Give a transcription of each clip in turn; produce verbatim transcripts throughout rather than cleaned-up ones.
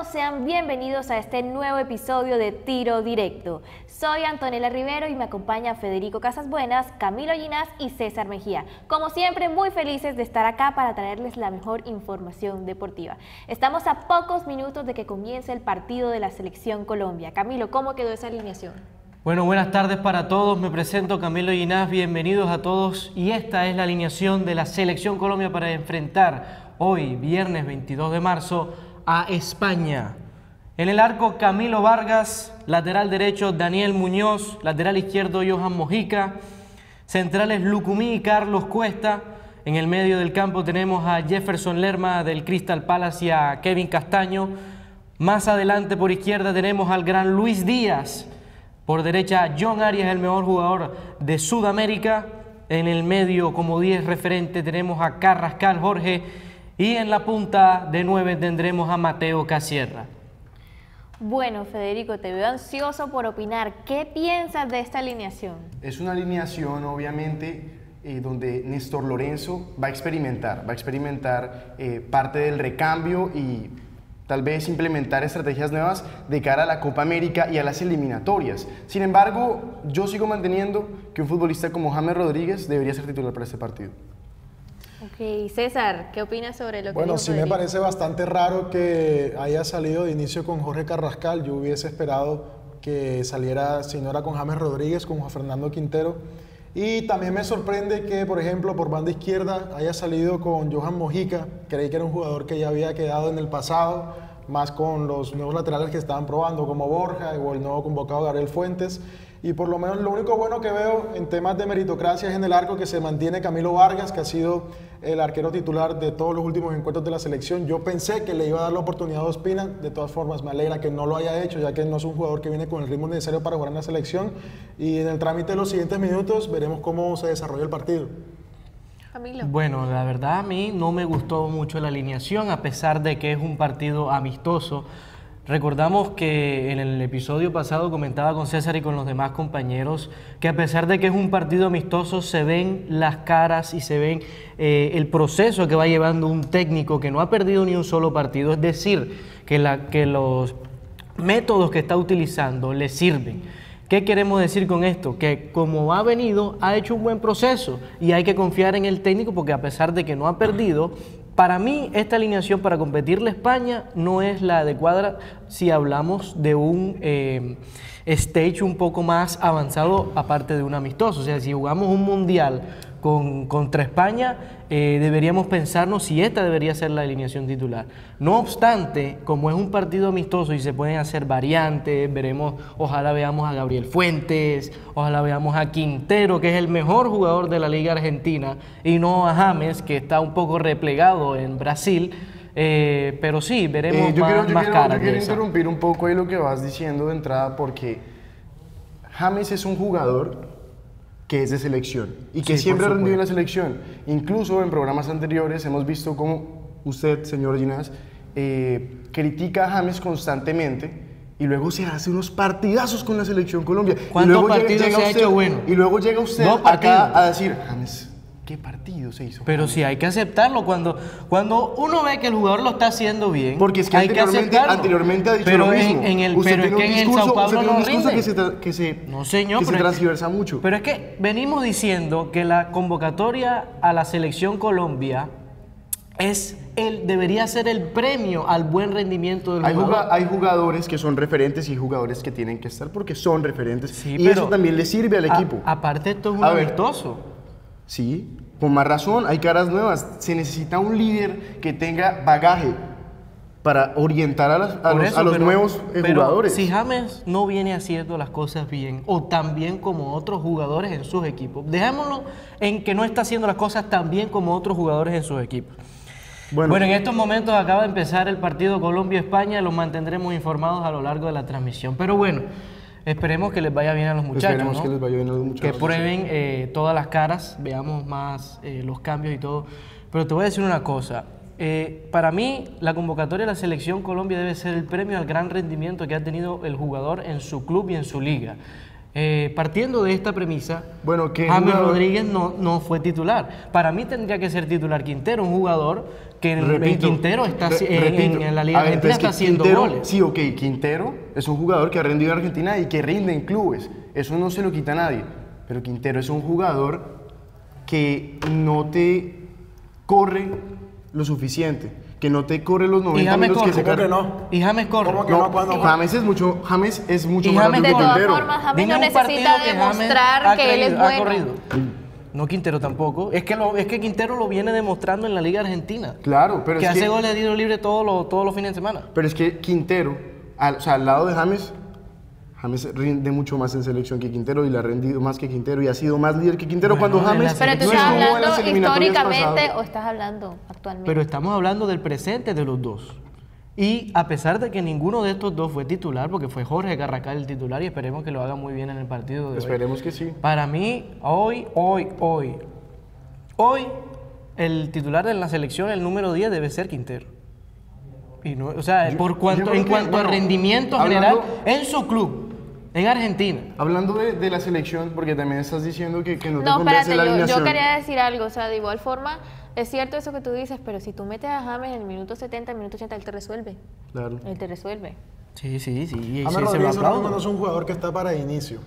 todos, sean bienvenidos a este nuevo episodio de Tiro Directo. Soy Antonella Rivero y me acompaña Federico Casasbuenas, Camilo Ginás y César Mejía. Como siempre, muy felices de estar acá para traerles la mejor información deportiva. Estamos a pocos minutos de que comience el partido de la Selección Colombia. Camilo, ¿cómo quedó esa alineación? Bueno, buenas tardes para todos. Me presento Camilo Ginás. Bienvenidos a todos. Y esta es la alineación de la Selección Colombia para enfrentar hoy, viernes veintidós de marzo, a España. En el arco, Camilo Vargas, lateral derecho, Daniel Muñoz, lateral izquierdo, Johan Mojica, centrales, Lucumí y Carlos Cuesta. En el medio del campo tenemos a Jefferson Lerma del Crystal Palace y a Kevin Castaño. Más adelante por izquierda tenemos al gran Luis Díaz. Por derecha, John Arias, el mejor jugador de Sudamérica. En el medio, como diez referente, tenemos a Carrascal Jorge. Y en la punta de nueve tendremos a Mateo Casierra. Bueno, Federico, te veo ansioso por opinar. ¿Qué piensas de esta alineación? Es una alineación, obviamente, eh, donde Néstor Lorenzo va a experimentar, va a experimentar eh, parte del recambio y tal vez implementar estrategias nuevas de cara a la Copa América y a las eliminatorias. Sin embargo, yo sigo manteniendo que un futbolista como James Rodríguez debería ser titular para este partido. Ok, César, ¿qué opinas sobre lo que Bueno, dijo sí Federico? me parece bastante raro que haya salido de inicio con Jorge Carrascal. Yo hubiese esperado que saliera, si no era con James Rodríguez, con Juan Fernando Quintero. Y también me sorprende que, por ejemplo, por banda izquierda haya salido con Johan Mojica. Creí que era un jugador que ya había quedado en el pasado, más con los nuevos laterales que estaban probando, como Borja o el nuevo convocado Gabriel Fuentes. Y por lo menos lo único bueno que veo en temas de meritocracia es en el arco, que se mantiene Camilo Vargas, que ha sido el arquero titular de todos los últimos encuentros de la selección. Yo pensé que le iba a dar la oportunidad a Ospina. De todas formas, me alegra que no lo haya hecho, ya que no es un jugador que viene con el ritmo necesario para jugar en la selección. Y en el trámite de los siguientes minutos veremos cómo se desarrolla el partido. Camilo. Bueno, la verdad a mí no me gustó mucho la alineación, a pesar de que es un partido amistoso. Recordamos que en el episodio pasado comentaba con César y con los demás compañeros que a pesar de que es un partido amistoso, se ven las caras y se ven eh, el proceso que va llevando un técnico que no ha perdido ni un solo partido. Es decir, que, la, que los métodos que está utilizando le sirven. ¿Qué queremos decir con esto? Que como ha venido, ha hecho un buen proceso y hay que confiar en el técnico porque a pesar de que no ha perdido, para mí esta alineación para competirle a España no es la adecuada si hablamos de un eh, stage un poco más avanzado aparte de un amistoso. O sea, si jugamos un mundial con, contra España, eh, deberíamos pensarnos si esta debería ser la alineación titular. No obstante, como es un partido amistoso y se pueden hacer variantes, veremos, ojalá veamos a Gabriel Fuentes, ojalá veamos a Quintero, que es el mejor jugador de la Liga Argentina, y no a James, que está un poco replegado en Brasil. Eh, pero sí, veremos eh, yo más, quiero, yo más quiero, caras yo quiero de esa. interrumpir un poco ahí lo que vas diciendo de entrada, porque James es un jugador que es de selección y que Sí, siempre ha por rendido en la supuesto. selección. Incluso en programas anteriores hemos visto cómo usted, señor Ginás, eh, critica a James constantemente y luego se hace unos partidazos con la selección Colombia. Y ¿Cuántos luego llega- partidos llega se ha usted- hecho bueno? Y luego llega usted Dos acá partidos. a decir, James, ¿qué partido se hizo? Pero James? sí, hay que aceptarlo. Cuando, cuando uno ve que el jugador lo está haciendo bien, Porque es que hay que anteriormente, aceptarlo. anteriormente ha dicho pero lo mismo. En, en el, Usted pero es tiene que un en el discurso- Sao Paulo usted tiene un no discurso rinde. que se, tra- que se, No, señor, que se pero es- transgiversa mucho. Pero es que venimos diciendo que la convocatoria a la Selección Colombia es el, debería ser el premio al buen rendimiento del Hay, jugador. juga- hay jugadores que son referentes y hay jugadores que tienen que estar porque son referentes. Sí, y pero eso también le sirve al a- equipo. aparte, esto es un A ver. amistoso. Sí, con más razón, hay caras nuevas. Se necesita un líder que tenga bagaje para orientar a, las- a Por los, eso, a los pero- nuevos eh, pero jugadores. si James no viene haciendo las cosas bien o tan bien como otros jugadores en sus equipos, dejémoslo en que no está haciendo las cosas tan bien como otros jugadores en sus equipos. Bueno, Bueno, en estos momentos acaba de empezar el partido Colombia-España, los mantendremos informados a lo largo de la transmisión. Pero bueno, esperemos que les vaya bien a los muchachos, esperemos ¿no? que les vaya bien a los Que muchachos. prueben eh, todas las caras, veamos más eh, los cambios y todo. Pero te voy a decir una cosa, eh, para mí la convocatoria de la Selección Colombia debe ser el premio al gran rendimiento que ha tenido el jugador en su club y en su liga. Eh, partiendo de esta premisa, Bueno, ¿qué James jugador? Rodríguez no, no fue titular. Para mí tendría que ser titular Quintero, un jugador que en, en Repito, Quintero está, re- en, repito. en la Liga A ver, Argentina pero es que está haciendo Quintero- goles. Sí, ok, Quintero es un jugador que ha rendido en Argentina y que rinde en clubes. Eso no se lo quita a nadie. Pero Quintero es un jugador que no te corre lo suficiente, que no te corre los Y noventa James minutos que corre. se ¿Cómo que carga. no? Y James corre. ¿Cómo que No, no? ¿Cuándo? James es mucho, James es mucho Y más James rápido De que corre. todas Quintero. formas, James Dime no un partido necesita que James demostrar ha que él es creído- ha bueno. corrido. No, Quintero tampoco. Es que, lo, es que Quintero lo viene demostrando en la Liga Argentina. Claro, pero que es hace que, goles de tiro libre todos los, todos los fines de semana. pero es que Quintero, al, o sea, al lado de James, James rinde mucho más en selección que Quintero y le ha rendido más que Quintero y ha sido más líder que Quintero Bueno, cuando en la James Pero tú no estás estuvo en las hablando eliminatorias históricamente pasadas. o estás hablando actualmente. Pero estamos hablando del presente de los dos. Y a pesar de que ninguno de estos dos fue titular, porque fue Jorge Carrascal el titular y esperemos que lo haga muy bien en el partido de hoy. Esperemos que sí. Para mí, hoy, hoy, hoy, hoy, el titular de la selección, el número diez, debe ser Quintero. Y no, o sea, Yo- por yo cuanto, creo en que, cuanto bueno, a rendimiento hablando- general en su club, en Argentina. Hablando de, de la selección, porque también estás diciendo que, que no te No, convence espérate, la yo, yo alineación. quería decir algo, o sea, de igual forma, es cierto eso que tú dices, pero si tú metes a James en el minuto setenta, en el minuto ochenta, él te resuelve, Claro. él te resuelve. Sí, sí, sí. y James se- se lo Rodríguez ahora mismo aplaudo. no es un jugador que está para inicio.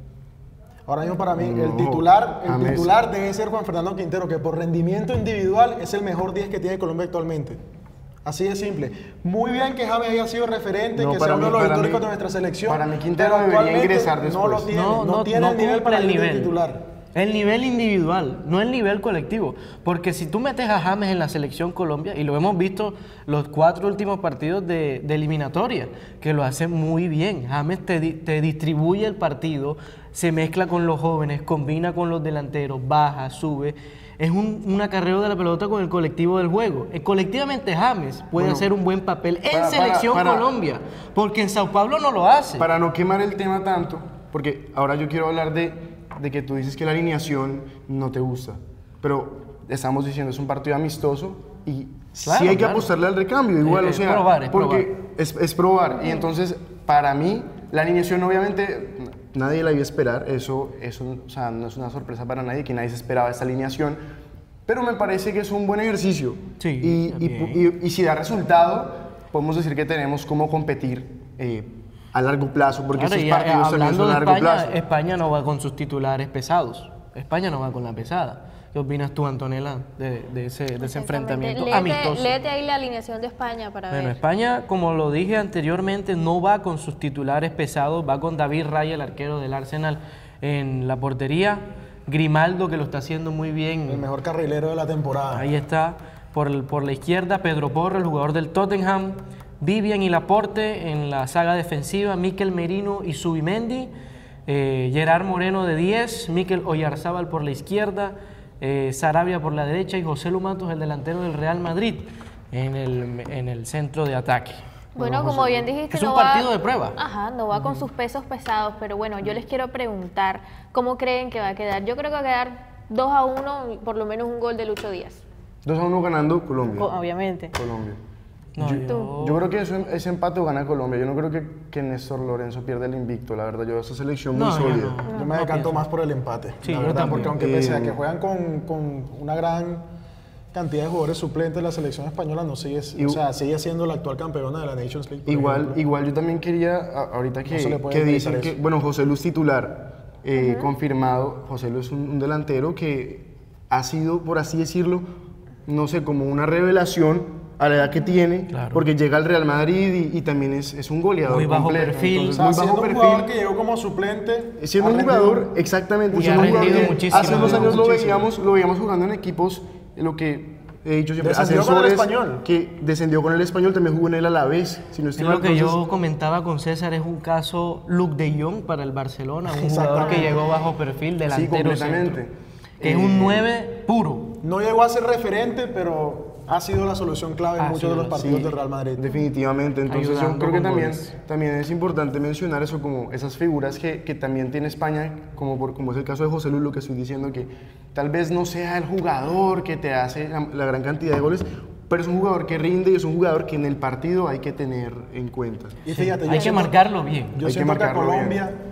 Ahora mismo para mí el No, titular, el James. titular debe ser Juan Fernando Quintero, que por rendimiento individual es el mejor diez que tiene Colombia actualmente. Así de simple. Muy bien que James haya sido referente, No, que para sea uno de mí- los para históricos mí- de nuestra selección. para mí Quintero pero debería actualmente ingresar No después. lo tiene, No, no, no, tiene no el nivel cumple para el ir de nivel. titular. El nivel individual, no el nivel colectivo. Porque si tú metes a James en la selección Colombia, y lo hemos visto los cuatro últimos partidos de, de eliminatoria, que lo hace muy bien. James te, di- te distribuye el partido, se mezcla con los jóvenes, combina con los delanteros, baja, sube. Es un, un acarreo de la pelota con el colectivo del juego. Eh, colectivamente James puede Bueno, hacer un buen papel en para- para- selección para- Colombia, porque en Sao Paulo no lo hace. Para no quemar el tema tanto, porque ahora yo quiero hablar de, de que tú dices que la alineación no te gusta, pero estamos diciendo es un partido amistoso y Claro, sí hay que claro. apostarle al recambio, igual, Eh, o es sea, probar, es porque Es, es probar. Y entonces, para mí, la alineación obviamente nadie la iba a esperar, eso, eso o sea, no es una sorpresa para nadie, que nadie se esperaba esta alineación, pero me parece que es un buen ejercicio. Sí, y, y, también. y- y si da resultado, podemos decir que tenemos cómo competir eh, a largo plazo, porque Claro, estos y a- partidos también hablando son de a largo España, plazo. España no va con sus titulares pesados. España no va con la pesada. ¿Qué opinas tú, Antonella, de, de ese, de ese enfrentamiento Léete, amistoso? léete ahí la alineación de España para Bueno, ver. España, como lo dije anteriormente, no va con sus titulares pesados, va con David Raya, el arquero del Arsenal, en la portería. Grimaldo, que lo está haciendo muy bien. El mejor carrilero de la temporada. Ahí está, por, el- por la izquierda, Pedro Porro, el jugador del Tottenham, Vivian y Laporte en la saga defensiva, Mikel Merino y Subimendi, eh, Gerard Moreno de diez, Mikel Oyarzábal por la izquierda, eh, Sarabia por la derecha y José Lu Matos, el delantero del Real Madrid, en el, en el centro de ataque. Bueno, como bien dijiste, Es no un va- partido de prueba. Ajá, no va con sus pesos pesados, pero bueno, yo les quiero preguntar, ¿cómo creen que va a quedar? Yo creo que va a quedar dos a uno, por lo menos un gol de Lucho Díaz. dos a uno ganando Colombia. Obviamente. Colombia. No, yo, yo- yo creo que ese, ese empate lo gana Colombia. Yo no creo que, que Néstor Lorenzo pierda el invicto, la verdad. Yo esa selección muy No, yo sólida. no. Yo me decanto más por el empate, Sí, la yo verdad, también. porque aunque pese a Eh, que juegan con, con una gran cantidad de jugadores suplentes, la selección española no sigue, Y- o sea, sigue siendo la actual campeona de la Nations League. por Igual, ejemplo. igual yo también quería, a- ahorita que, se le puede que dicen meditar que, eso. bueno, José Lu es titular, eh, confirmado. José Lu es un, un delantero que ha sido, por así decirlo, no sé, como una revelación a la edad que tiene, Claro. porque llega al Real Madrid y, y también es, es un goleador Muy bajo completo. perfil. Entonces, O sea, muy siendo bajo un perfil. jugador que llegó como suplente, Siendo ha un rendido- jugador, exactamente, Y siendo ha un jugador rendido que muchísimo. hace unos Ha años lo rendido veíamos, lo veíamos jugando en equipos, eh, lo que he dicho siempre, Descendió con el ascensores, Español. que descendió con el Español, también jugó en el Alavés, si no Es estoy lo mal, que entonces- yo comentaba con César, es un caso Luke de Jong para el Barcelona, un jugador que Exactamente. llegó bajo perfil delantero completamente. centro, que es Eh, un nueve puro. no llegó a ser referente, pero ha sido la solución clave en Ha muchos sido de los la- partidos Sí, del Real Madrid. Definitivamente, entonces yo Ayudando creo que con también, goles. también es importante mencionar eso, como esas figuras que, que también tiene España, como, por, como es el caso de José Lu, lo que estoy diciendo, que tal vez no sea el jugador que te hace la, la gran cantidad de goles, pero es un jugador que rinde y es un jugador que en el partido hay que tener en cuenta. Y fíjate, yo Hay que siento- marcarlo bien. Yo Hay que siento que a marcarlo Colombia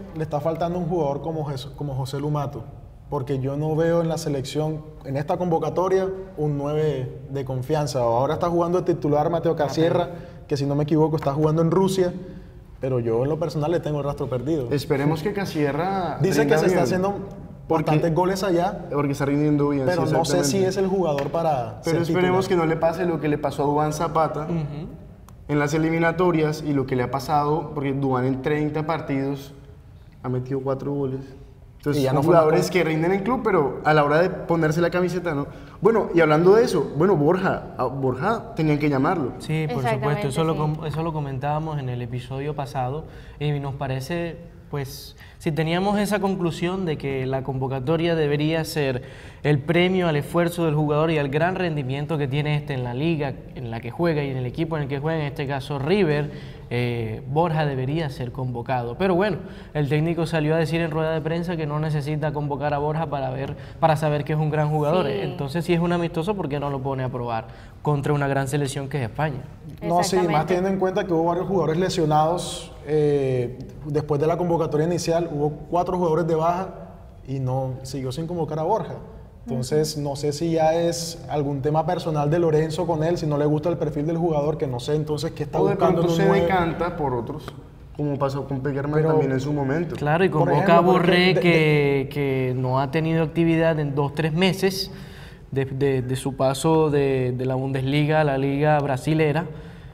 le está faltando un jugador como, Jes- como José Lumato, porque yo no veo en la selección, en esta convocatoria, un nueve de confianza. Ahora está jugando de titular Mateo Casierra, que si no me equivoco está jugando en Rusia, pero yo en lo personal le tengo el rastro perdido. Esperemos que Casierra Dice que rinda se está bien, haciendo porque- bastantes goles allá, porque está rindiendo bien. pero sí, no sé si exactamente. es el jugador para Pero ser esperemos que titular. no le pase lo que le pasó a Duván Zapata en las eliminatorias y lo que le ha pasado, porque Duván en treinta partidos ha metido cuatro goles. Entonces, Y ya son no fue una jugadores cosa. que rinden en club, pero a la hora de ponerse la camiseta, ¿no? Bueno, y hablando de eso, bueno, Borja, a Borja tenían que llamarlo. Sí, por Exactamente, supuesto, eso, lo, sí. com- eso lo comentábamos en el episodio pasado y nos parece, pues, si teníamos esa conclusión de que la convocatoria debería ser el premio al esfuerzo del jugador y al gran rendimiento que tiene este en la liga en la que juega y en el equipo en el que juega, en este caso River, eh, Borja debería ser convocado. Pero bueno, el técnico salió a decir en rueda de prensa que no necesita convocar a Borja para, ver, para saber que es un gran jugador. Sí. Entonces, si es un amistoso, ¿por qué no lo pone a probar contra una gran selección que es España? No, sí, más Exactamente. teniendo en cuenta que hubo varios jugadores lesionados eh, después de la convocatoria inicial, hubo cuatro jugadores de baja y no siguió sin convocar a Borja. Entonces, no sé si ya es algún tema personal de Lorenzo con él, si no le gusta el perfil del jugador, que no sé entonces qué está O de buscando pronto en un se nueve. decanta por otros, como pasó con Pekerman Pero- también en su momento. Claro, y Por convoca ejemplo, a Borré porque de- que, que no ha tenido actividad en dos, tres meses de, de- de su paso de, de la Bundesliga a la Liga Brasilera.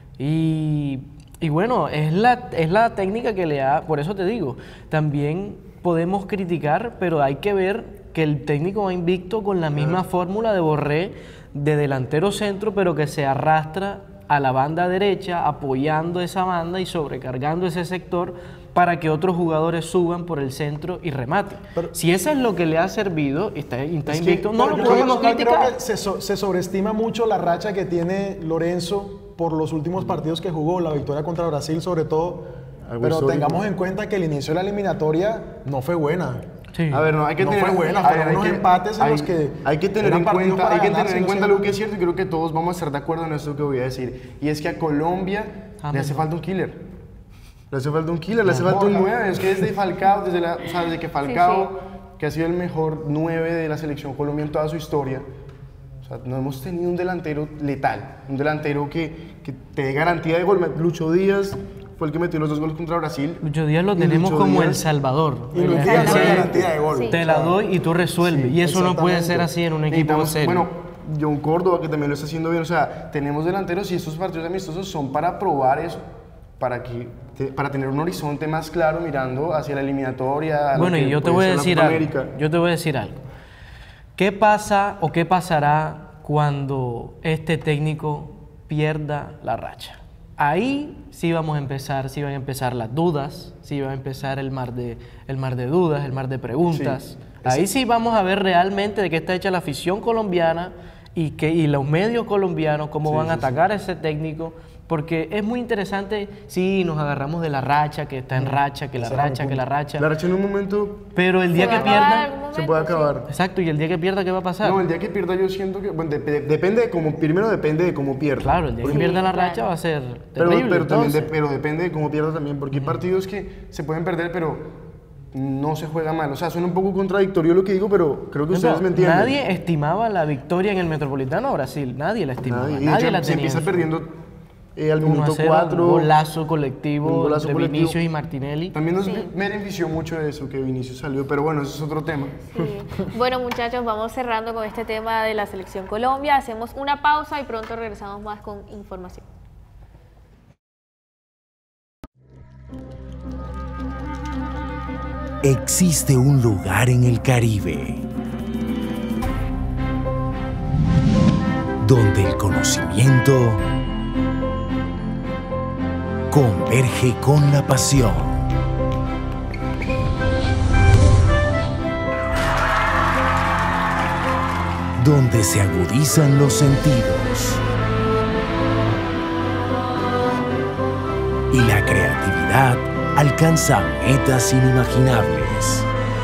Y, y bueno, es la, es la técnica que le ha, por eso te digo, también podemos criticar, pero hay que ver que el técnico va invicto con la misma fórmula de Borré de delantero centro, pero que se arrastra a la banda derecha, apoyando esa banda y sobrecargando ese sector para que otros jugadores suban por el centro y rematen. Pero- si eso es lo que le ha servido y está, y está Es que, invicto, no pero lo yo podemos personal criticar. Creo que se, so- se sobreestima mucho la racha que tiene Lorenzo por los últimos partidos que jugó, la victoria contra Brasil sobre todo. Algo Pero histórico. tengamos en cuenta que el inicio de la eliminatoria no fue buena. Sí. A ver, no, hay que No tener fue buena, a ver, fueron hay unos que- empates en hay- los que hay que tener eran en partidos cuenta, para hay que ganar, tener en si no cuenta siempre. lo que es cierto y creo que todos vamos a estar de acuerdo en esto que voy a decir, y es que a Colombia Ah, le hace no. falta un killer. Le hace falta un killer, le hace falta un nueve. Es que desde Falcao, desde, la, o sea, desde que Falcao, que ha sido el mejor nueve de la selección Colombia en toda su historia, o sea, no hemos tenido un delantero letal, un delantero que, que te dé garantía de gol. Lucho Díaz fue el que metió los dos goles contra Brasil. Lucho Díaz lo Y tenemos Lucho como Díaz- El Salvador. Y Luis El- Díaz no ese- hay garantía de gol. Sí. Te la doy y tú resuelves. Sí, y eso no puede exactamente. ser así en un equipo Necesitamos- serio. Bueno, John Córdoba, que también lo está haciendo bien. O sea, tenemos delanteros y estos partidos amistosos son para probar eso, para, que, te- para tener un horizonte más claro mirando hacia la eliminatoria. a lo Bueno, que y yo te puede voy a ser la decir Copa algo. América. Yo te voy a decir algo. ¿Qué pasa o qué pasará cuando este técnico pierda la racha? Ahí sí vamos a empezar, sí van a empezar las dudas, sí va a empezar el mar de, el mar de dudas, el mar de preguntas. Sí. Ahí sí vamos a ver realmente de qué está hecha la afición colombiana y, que, y los medios colombianos, cómo Sí, van a sí, sí. atacar a ese técnico. Porque es muy interesante, sí, nos agarramos de la racha, que está en racha, que la Ese era mi racha, que la racha. La racha en un momento Pero el Se día va que a acabar en pierda... algún momento, se puede sí. acabar. Exacto, y el día que pierda, ¿qué va a pasar? No, el día que pierda yo siento que, bueno, dep- depende de cómo, primero depende de cómo pierda. Claro, el día que Sí, pierda la claro. racha va a ser Pero, terrible. pero, también de- entonces. pero depende de cómo pierda también, porque hay partidos que se pueden perder, pero no se juega mal. O sea, suena un poco contradictorio lo que digo, pero creo que No, ustedes me entienden. nadie estimaba la victoria en el Metropolitano Brasil, nadie la estimaba, Nadie. nadie, Y de hecho, la se tenía. empieza en su- perdiendo eh, al uno a minuto cero, cuatro. un golazo colectivo un golazo de colectivo. Vinicius y Martinelli. También nos Sí. benefició mucho de eso, que Vinicius salió, pero bueno, eso es otro tema. Sí. Bueno, muchachos, vamos cerrando con este tema de la Selección Colombia. Hacemos una pausa y pronto regresamos más con información. Existe un lugar en el Caribe donde el conocimiento converge con la pasión. Donde se agudizan los sentidos y la creatividad alcanza metas inimaginables.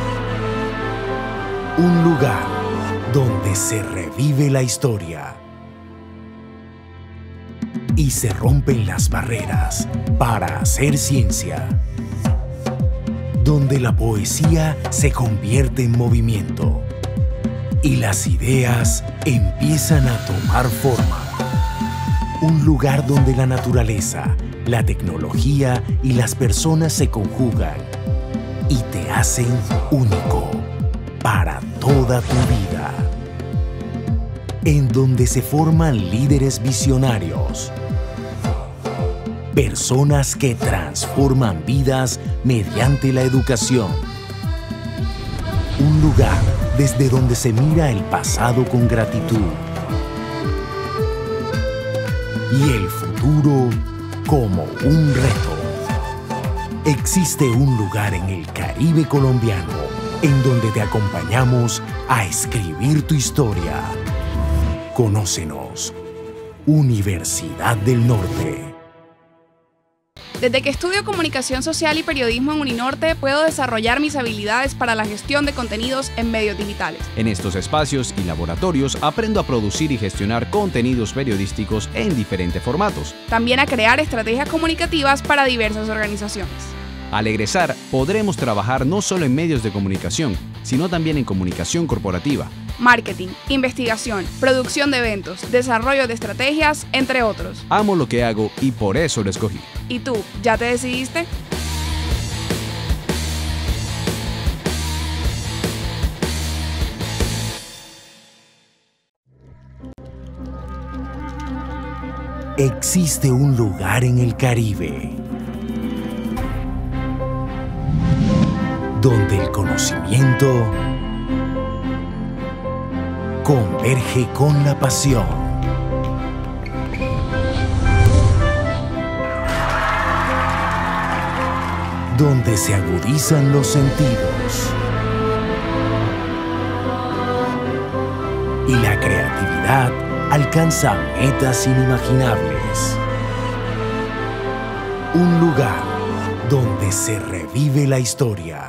Un lugar donde se revive la historia y se rompen las barreras para hacer ciencia. donde la poesía se convierte en movimiento y las ideas empiezan a tomar forma. Un lugar donde la naturaleza, la tecnología y las personas se conjugan y te hacen único para toda tu vida. En donde se forman líderes visionarios, personas que transforman vidas mediante la educación. Un lugar desde donde se mira el pasado con gratitud y el futuro como un reto. Existe un lugar en el Caribe colombiano en donde te acompañamos a escribir tu historia. Conócenos. Universidad del Norte. Desde que estudio Comunicación Social y Periodismo en Uninorte, puedo desarrollar mis habilidades para la gestión de contenidos en medios digitales. En estos espacios y laboratorios aprendo a producir y gestionar contenidos periodísticos en diferentes formatos. También a crear estrategias comunicativas para diversas organizaciones. Al egresar, podremos trabajar no solo en medios de comunicación, sino también en comunicación corporativa, marketing, investigación, producción de eventos, desarrollo de estrategias, entre otros. Amo lo que hago y por eso lo escogí. ¿Y tú, ya te decidiste? Existe un lugar en el Caribe donde el conocimiento converge con la pasión. Donde se agudizan los sentidos y la creatividad alcanza metas inimaginables. Un lugar donde se revive la historia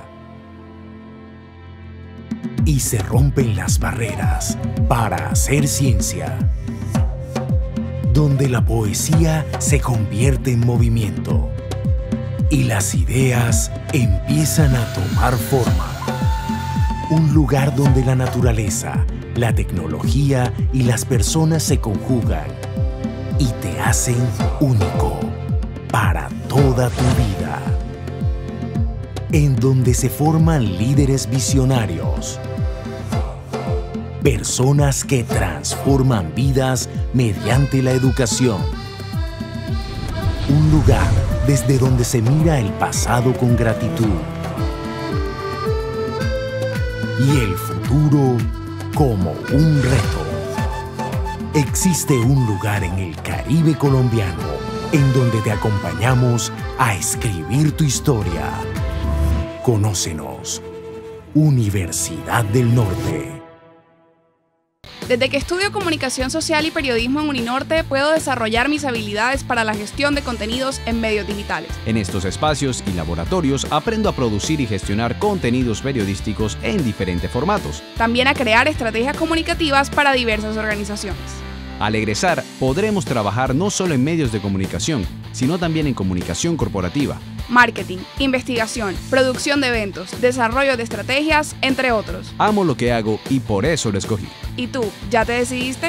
y se rompen las barreras para hacer ciencia. Donde la poesía se convierte en movimiento y las ideas empiezan a tomar forma. Un lugar donde la naturaleza, la tecnología y las personas se conjugan y te hacen único para toda tu vida. En donde se forman líderes visionarios, personas que transforman vidas mediante la educación. Un lugar desde donde se mira el pasado con gratitud y el futuro como un reto. Existe un lugar en el Caribe colombiano en donde te acompañamos a escribir tu historia. Conócenos. Universidad del Norte. Desde que estudio Comunicación Social y Periodismo en Uninorte, puedo desarrollar mis habilidades para la gestión de contenidos en medios digitales. En estos espacios y laboratorios aprendo a producir y gestionar contenidos periodísticos en diferentes formatos. También a crear estrategias comunicativas para diversas organizaciones. Al egresar, podremos trabajar no solo en medios de comunicación, sino también en comunicación corporativa, marketing, investigación, producción de eventos, desarrollo de estrategias, entre otros. Amo lo que hago y por eso lo escogí. ¿Y tú, ya te decidiste?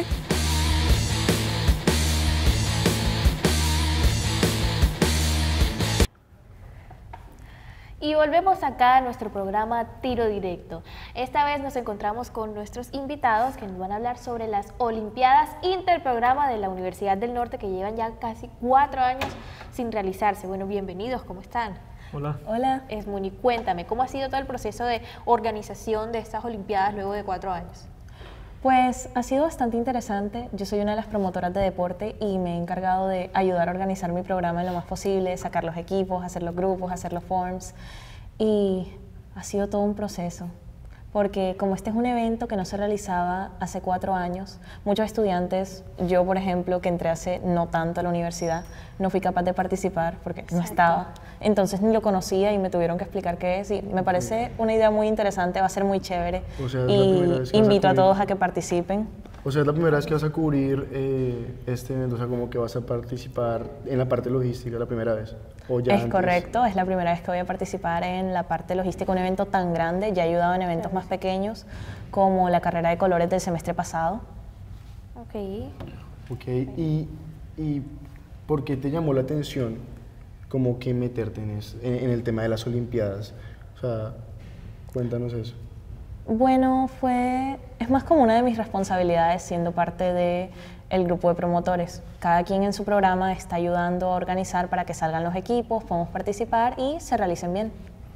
Y volvemos acá a nuestro programa Tiro Directo. Esta vez nos encontramos con nuestros invitados que nos van a hablar sobre las Olimpiadas Interprograma de la Universidad del Norte, que llevan ya casi cuatro años sin realizarse. Bueno, bienvenidos, ¿cómo están? Hola. Hola. Esmuni, cuéntame, ¿cómo ha sido todo el proceso de organización de estas Olimpiadas luego de cuatro años? Pues ha sido bastante interesante. Yo soy una de las promotoras de deporte y me he encargado de ayudar a organizar mi programa en lo más posible, sacar los equipos, hacer los grupos, hacer los forms, y ha sido todo un proceso. Porque como este es un evento que no se realizaba hace cuatro años, muchos estudiantes, yo por ejemplo, que entré hace no tanto a la universidad, no fui capaz de participar porque Exacto. no estaba. Entonces ni lo conocía y me tuvieron que explicar qué es. Y me parece una idea muy interesante, va a ser muy chévere. O sea, y invito a todos a que participen. O sea, es la primera vez que vas a cubrir eh, este evento, o sea, como que vas a participar en la parte logística, la primera vez. ¿O ya Es antes? correcto, es la primera vez que voy a participar en la parte logística, un evento tan grande. Ya he ayudado en eventos más pequeños, como la carrera de colores del semestre pasado. Ok. Ok, ¿Y, ¿y por qué te llamó la atención como que meterte en, es- en, en el tema de las Olimpiadas? O sea, cuéntanos eso. Bueno, fue, es más como una de mis responsabilidades siendo parte del grupo de promotores. Cada quien en su programa está ayudando a organizar para que salgan los equipos, podamos participar y se realicen bien.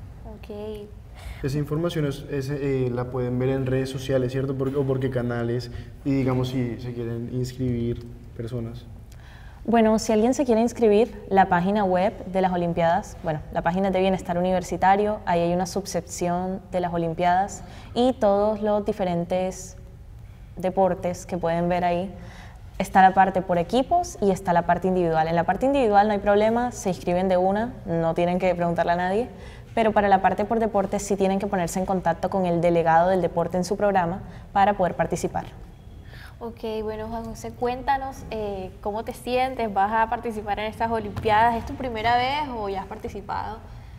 Ok. Esa información es, es, eh, la pueden ver en redes sociales, ¿cierto? Por- o por qué canales, y digamos si se quieren inscribir personas. Bueno, si alguien se quiere inscribir, la página web de las Olimpiadas, bueno, la página de Bienestar Universitario, ahí hay una subsección de las Olimpiadas y todos los diferentes deportes que pueden ver ahí. Está la parte por equipos y está la parte individual. En la parte individual no hay problema, se inscriben de una, no tienen que preguntarle a nadie, pero para la parte por deportes sí tienen que ponerse en contacto con el delegado del deporte en su programa para poder participar. Ok, bueno, Juan José, cuéntanos eh, cómo te sientes, vas a participar en estas Olimpiadas, ¿es tu primera vez o ya has participado?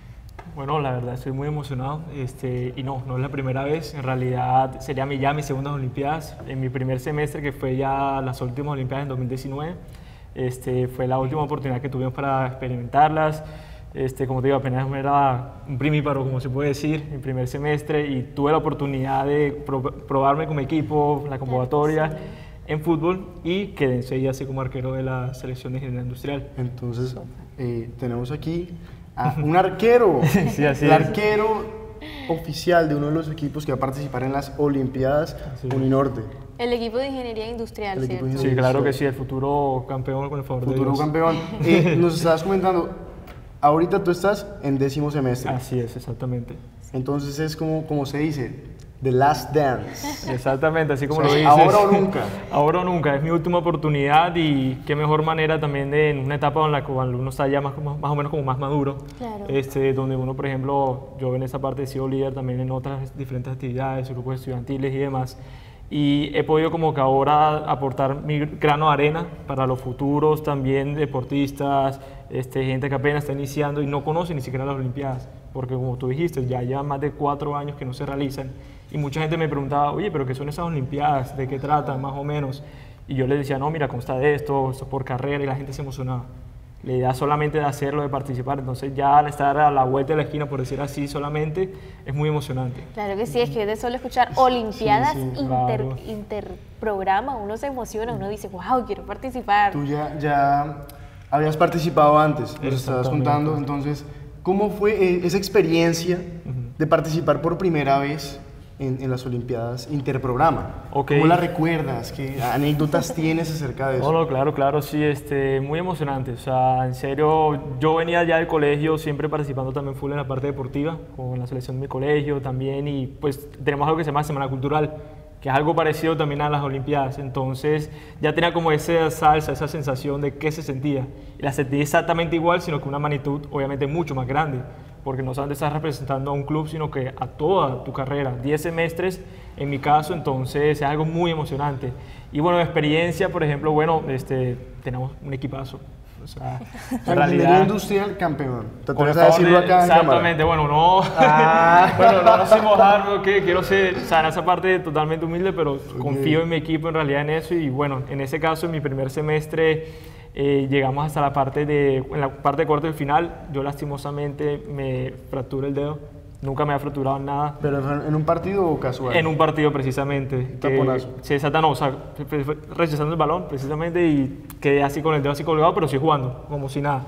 Bueno, la verdad estoy muy emocionado este, y no, no es la primera vez, en realidad sería mi, ya mis segundas Olimpiadas, en mi primer semestre que fue ya las últimas Olimpiadas en dos mil diecinueve, este, fue la última oportunidad que tuvimos para experimentarlas, este, como te digo, apenas era un primíparo, como se puede decir, mi primer semestre y tuve la oportunidad de pro- probarme como equipo, la convocatoria en fútbol y quedé enseguida así como arquero de la selección de ingeniería industrial. Entonces, eh, tenemos aquí a un arquero, Sí, así el es. arquero oficial de uno de los equipos que va a participar en las Olimpiadas Así es. Uninorte. El equipo de Ingeniería Industrial, El equipo de ¿cierto? Sí, claro que sí, el futuro campeón con el favor de Futuro Dios. campeón. Eh, nos estabas comentando, ahorita tú estás en décimo semestre. Así es, exactamente. Entonces es como, como se dice, The Last Dance. Exactamente, así como O sea, lo dices. ahora o nunca. Ahora o nunca, es mi última oportunidad y qué mejor manera también de en una etapa en la que uno está ya más, como- más o menos como más maduro. Claro. Este, donde uno, por ejemplo, yo en esa parte he sido líder también en otras diferentes actividades, grupos estudiantiles y demás. Y he podido como que ahora aportar mi grano de arena para los futuros también deportistas, este, gente que apenas está iniciando y no conoce ni siquiera las Olimpiadas, porque como tú dijiste, ya llevan más de cuatro años que no se realizan y mucha gente me preguntaba, oye, pero ¿qué son esas Olimpiadas? ¿De qué tratan más o menos? Y yo les decía, no, mira, consta de esto, esto es por carrera y la gente se emocionaba. La idea solamente de hacerlo, de participar, entonces ya al estar a la vuelta de la esquina, por decir así solamente, es muy emocionante. Claro que sí, es que de solo escuchar Olimpiadas sí, inter, claro. interprograma, uno se emociona, uno dice, wow, quiero participar. Tú ya, ya habías participado antes, nos estabas Exactamente. contando. Entonces, ¿cómo fue eh, esa experiencia de participar por primera vez en, en las Olimpiadas Interprograma? Ok. ¿Cómo la recuerdas? ¿Qué anécdotas tienes acerca de eso? No, no, claro, claro, sí, este, muy emocionante. O sea, en serio, yo venía ya del colegio siempre participando también full en la parte deportiva, con la selección de mi colegio también, y pues tenemos algo que se llama Semana Cultural, que es algo parecido también a las Olimpiadas. Entonces, ya tenía como esa salsa, esa sensación de qué se sentía. Y la sentí exactamente igual, sino que una magnitud obviamente mucho más grande, porque no solamente estás representando a un club, sino que a toda tu carrera, diez semestres en mi caso, entonces es algo muy emocionante. Y bueno, experiencia, por ejemplo, bueno, este, tenemos un equipazo. O sea, en Ingeniería realidad... industrial campeón. ¿Te Con atreves el a favor decirlo de- acá en cámara? Exactamente, bueno, no, bueno, no, no sé mojarme, que quiero ser, o sea, en esa parte totalmente humilde, pero confío en mi equipo en realidad en eso y bueno, en ese caso, en mi primer semestre eh, llegamos hasta la parte de, en la parte de corte del final, yo lastimosamente me fracturé el dedo, nunca me había fracturado en nada. ¿Pero fue en un partido o casual? En un partido precisamente. que- taponazo. Sí, exacto, no, o sea, fue- fue rechazando el balón precisamente y quedé así con el dedo así colgado, pero sí jugando, como si nada.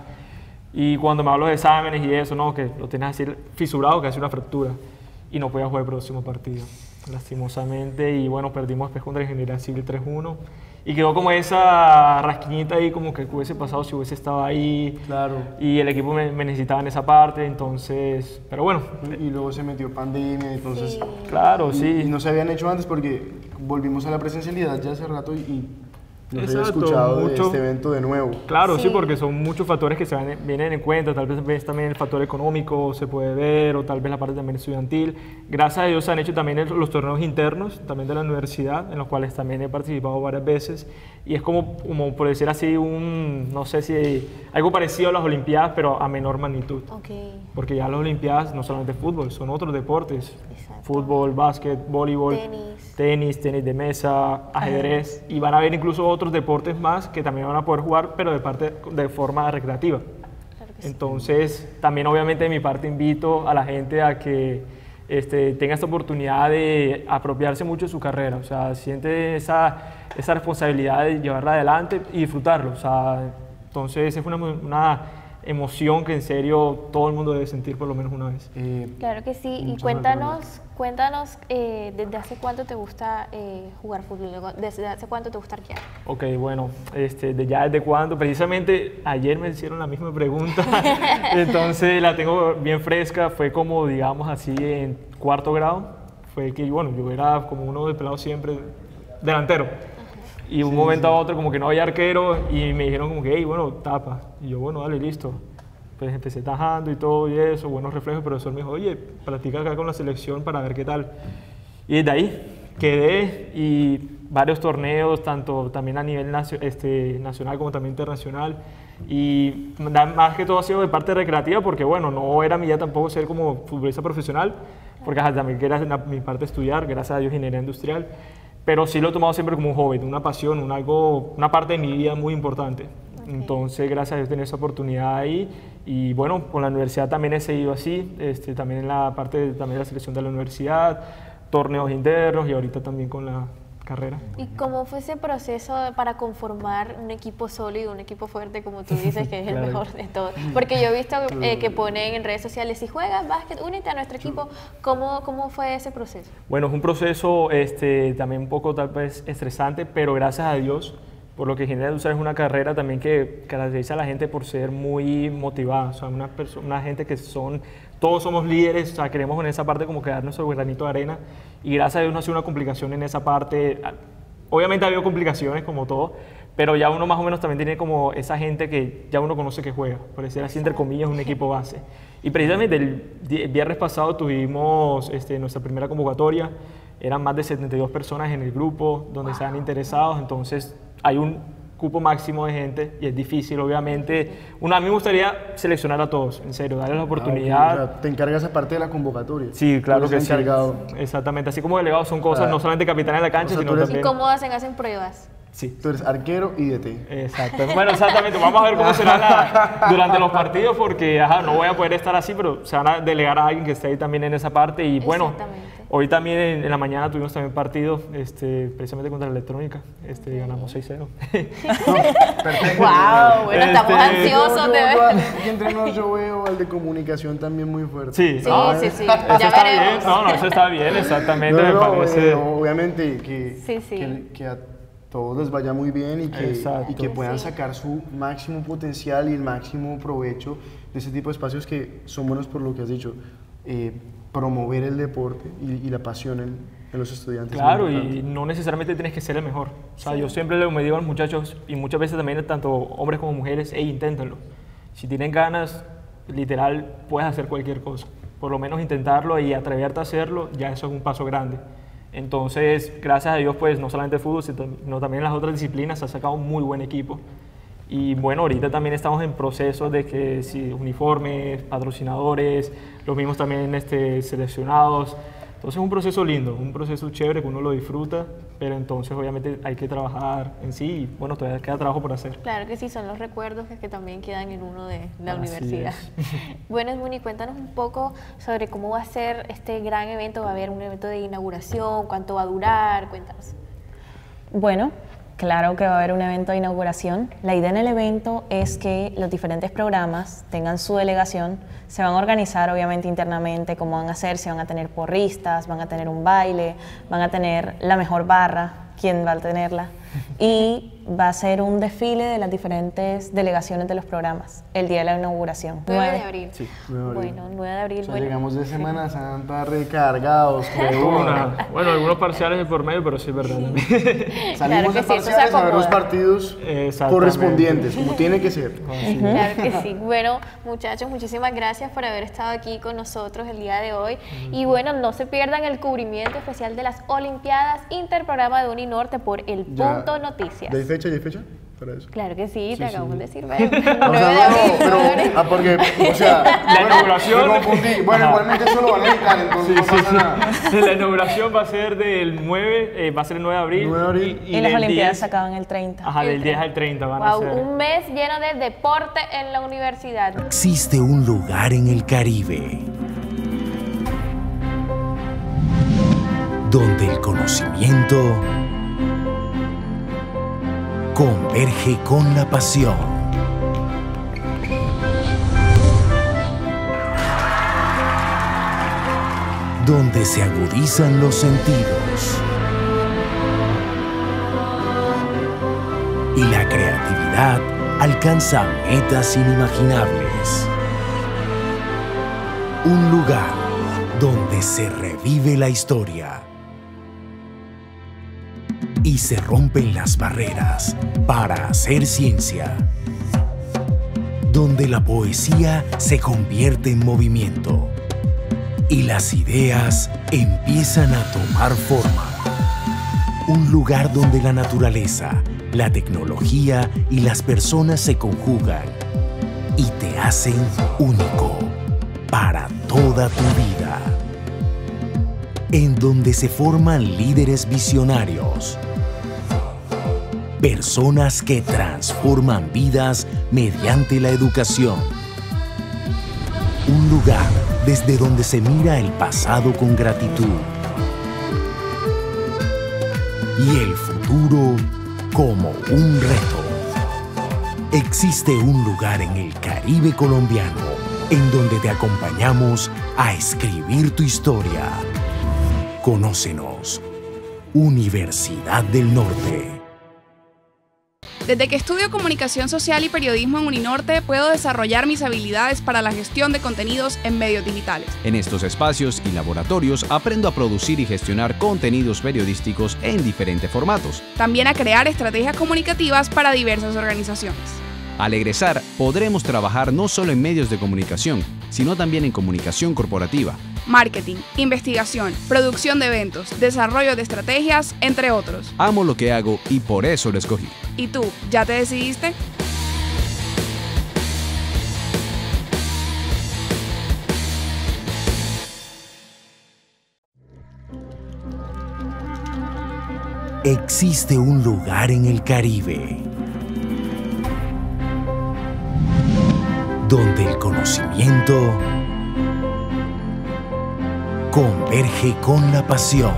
Y cuando me hablo de exámenes y eso, no, que lo tienes así fisurado, que hace una fractura. Y no podía jugar el próximo partido, lastimosamente. Y bueno, perdimos después contra Ingeniería Civil tres uno. Y quedó como esa rasquiñita ahí, como que hubiese pasado si hubiese estado ahí. Claro. Y el equipo me, me necesitaba en esa parte, entonces. Pero bueno, Y luego se metió pandemia, entonces... claro, y- sí. Y no se habían hecho antes porque volvimos a la presencialidad ya hace rato y, y No había Exacto, escuchado mucho- de este evento de nuevo. Claro, sí. Sí. porque son muchos factores que se van- vienen en cuenta, tal vez ves también el factor económico se puede ver, o tal vez la parte también estudiantil. Gracias a Dios se han hecho también el- los torneos internos, también de la universidad, en los cuales también he participado varias veces, y es como, como por decir así, un, no sé si, algo parecido a las Olimpiadas, pero a menor magnitud. Ok. Porque ya las Olimpiadas no solamente fútbol, son otros deportes. Exacto. Fútbol, básquet, voleibol, Tenis. tenis, tenis de mesa, ajedrez. Y van a haber incluso otros deportes más que también van a poder jugar, pero de, parte, de forma recreativa. Claro que sí. Entonces, también obviamente de mi parte invito a la gente a que este, tenga esta oportunidad de apropiarse mucho de su carrera. O sea, siente esa, esa responsabilidad de llevarla adelante y disfrutarlo. O sea, entonces es una, una emoción que en serio todo el mundo debe sentir por lo menos una vez. Eh, Claro que sí, y Muchas cuéntanos, cuéntanos eh, desde hace cuánto te gusta eh, jugar fútbol, desde hace cuánto te gusta arquear. Ok, bueno, este, de ya desde cuándo, precisamente ayer me hicieron la misma pregunta, entonces la tengo bien fresca, fue como digamos así en cuarto grado, fue que bueno, yo era como uno de pelado siempre delantero, y un momento a otro como que no había arquero y me dijeron como que, hey, bueno, tapa, y yo bueno, dale, listo. Pues empecé tajando y todo y eso, buenos reflejos, el profesor me dijo, oye, practica acá con la selección para ver qué tal. Y desde ahí quedé y varios torneos, tanto también a nivel nacio- este, nacional como también internacional. Y da- más que todo ha sido de parte recreativa porque, bueno, no era mi idea tampoco ser como futbolista profesional, porque ajá, también era la- mi parte estudiar, gracias a Dios, ingeniería industrial. Pero sí lo he tomado siempre como un hobby, una pasión, un algo, una parte de mi vida muy importante. Entonces, gracias a Dios, tener esa oportunidad ahí. Y bueno, con la universidad también he seguido así, este, también en la parte de, también de la selección de la universidad, torneos internos y ahorita también con la carrera. ¿Y cómo fue ese proceso para conformar un equipo sólido, un equipo fuerte, como tú dices, que es el Claro. mejor de todos? Porque yo he visto eh, que ponen en redes sociales, si juegas básquet, únete a nuestro equipo. ¿Cómo, cómo fue ese proceso? Bueno, es un proceso este, también un poco tal vez estresante, pero gracias a Dios, por lo que Ingeniería Industrial es una carrera también que caracteriza a la gente por ser muy motivada, o sea, una, perso- una gente que son, todos somos líderes, o sea, queremos en esa parte como quedar nuestro granito de arena, y gracias a Dios no ha sido una complicación en esa parte. Obviamente ha habido complicaciones como todo, pero ya uno más o menos también tiene como esa gente que ya uno conoce que juega, por decir así entre comillas, un equipo base. Y precisamente el di- viernes pasado tuvimos este, nuestra primera convocatoria, eran más de setenta y dos personas en el grupo donde estaban interesados, entonces hay un cupo máximo de gente y es difícil, obviamente. Uno, a mí me gustaría seleccionar a todos, en serio, darles la oportunidad. Ah, ok, o sea, te encargas aparte de la convocatoria. Sí, claro Tú que eres sí. encargado. Exactamente, así como delegados son cosas, Ah. no solamente capitán en la cancha, O sea, sino tú eres- ¿Y también... cómo hacen? ¿Hacen pruebas? Sí. Tú eres arquero y D T. Exacto. Bueno, exactamente. Vamos a ver cómo será la- durante los partidos porque ajá, no voy a poder estar así, pero se van a delegar a alguien que esté ahí también en esa parte. Y bueno, Exactamente. hoy también en, en la mañana tuvimos también partido este, precisamente contra la Electrónica. Este, ganamos seis cero. Perfecto. ¡Wow! Bueno, estamos Este, ansiosos Yo- de yo- ver. yo al- aquí entre nos yo veo al de comunicación también muy fuerte. Sí, Sí, no, sí, sí. eso Ya está bien. veremos. No, no, eso está bien, exactamente, No, me no, parece. eh, obviamente que, Sí, sí. que, que a todos les vaya muy bien y que, Exacto. y que puedan Sí. sacar su máximo potencial y el máximo provecho de ese tipo de espacios que son buenos por lo que has dicho, eh, promover el deporte y, y la pasión en, en los estudiantes. es Claro, muy y importante. no necesariamente tienes que ser el mejor. O sea, yo siempre le me digo a los muchachos, y muchas veces también tanto hombres como mujeres, hey, inténtenlo. Si tienen ganas, literal, puedes hacer cualquier cosa. Por lo menos intentarlo y atreverte a hacerlo, ya eso es un paso grande. Entonces, gracias a Dios, pues no solamente el fútbol, sino también en las otras disciplinas se ha sacado un muy buen equipo. Y bueno, ahorita también estamos en procesos de que si uniformes, patrocinadores, los mismos también este, seleccionados. Entonces es un proceso lindo, un proceso chévere que uno lo disfruta, pero entonces obviamente hay que trabajar en sí y bueno, todavía queda trabajo por hacer. Claro que sí, son los recuerdos que, que también quedan en uno de la Así universidad. Bueno, Edmundo, cuéntanos un poco sobre cómo va a ser este gran evento. ¿Va a haber un evento de inauguración? ¿Cuánto va a durar? Cuéntanos. Bueno, claro que va a haber un evento de inauguración. La idea en el evento es que los diferentes programas tengan su delegación, se van a organizar obviamente internamente cómo van a hacer, si van a tener porristas, van a tener un baile, van a tener la mejor barra, quién va a tenerla. Y va a ser un desfile de las diferentes delegaciones de los programas el día de la inauguración. nueve de abril. Sí, nueve de abril. Bueno, nueve de abril. O sea, bueno. llegamos de Semana Santa recargados. Una- huevona. bueno, algunos parciales de por medio, pero sí es verdad. también. Salimos Claro que a sí, eso se parciales a ver los acomoda. partidos Exactamente. correspondientes, como tiene que ser. Claro que sí. Bueno, muchachos, muchísimas gracias por haber estado aquí con nosotros el día de hoy. Y bueno, no se pierdan el cubrimiento especial de las Olimpiadas Interprograma de Uninorte por el Ya. Punto Noticias. ¿Ya hay fecha? ¿Ya hay fecha? Para eso. Claro que sí, te acabamos de decir. O nueve sea, de no, abril, pero, nueve de abril. ah, porque, o sea, La bueno, inauguración- me confundí. Bueno, igualmente eso lo van a editar, entonces no pasa nada. La inauguración va a ser del nueve, eh, va a ser el nueve de abril. nueve de abril. Y, las del Olimpiadas diez se acaban el treinta. Ajá, del diez al treinta van a Wow, ser. un mes lleno de deporte en la universidad. Existe un lugar en el Caribe donde el conocimiento converge con la pasión. Donde se agudizan los sentidos y la creatividad alcanza metas inimaginables. Un lugar donde se revive la historia y se rompen las barreras para hacer ciencia. Donde la poesía se convierte en movimiento y las ideas empiezan a tomar forma. Un lugar donde la naturaleza, la tecnología y las personas se conjugan y te hacen único para toda tu vida. En donde se forman líderes visionarios, personas que transforman vidas mediante la educación. Un lugar desde donde se mira el pasado con gratitud y el futuro como un reto. Existe un lugar en el Caribe colombiano en donde te acompañamos a escribir tu historia. Conócenos. Universidad del Norte. Desde que estudio comunicación social y periodismo en Uninorte, puedo desarrollar mis habilidades para la gestión de contenidos en medios digitales. En estos espacios y laboratorios aprendo a producir y gestionar contenidos periodísticos en diferentes formatos. También a crear estrategias comunicativas para diversas organizaciones. Al egresar, podremos trabajar no solo en medios de comunicación, sino también en comunicación corporativa. Marketing, investigación, producción de eventos, desarrollo de estrategias, entre otros. Amo lo que hago y por eso lo escogí. ¿Y tú, ya te decidiste? Existe un lugar en el Caribe donde el conocimiento converge con la pasión.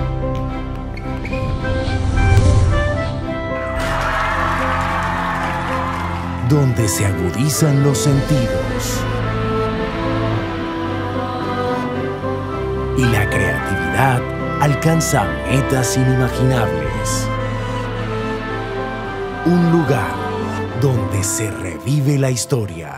Donde se agudizan los sentidos y la creatividad alcanza metas inimaginables. Un lugar donde se revive la historia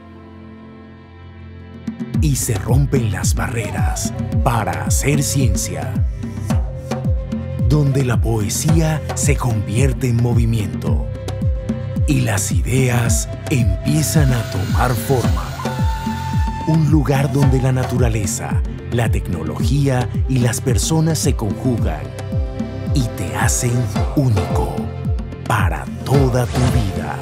y se rompen las barreras para hacer ciencia. Donde la poesía se convierte en movimiento y las ideas empiezan a tomar forma. Un lugar donde la naturaleza, la tecnología y las personas se conjugan y te hacen único para toda tu vida.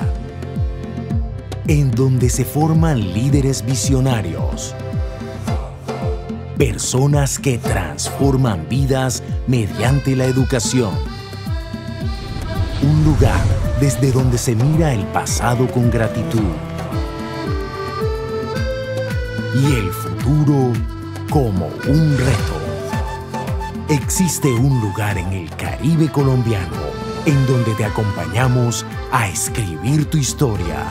En donde se forman líderes visionarios, personas que transforman vidas mediante la educación. Un lugar desde donde se mira el pasado con gratitud y el futuro como un reto. Existe un lugar en el Caribe colombiano en donde te acompañamos a escribir tu historia.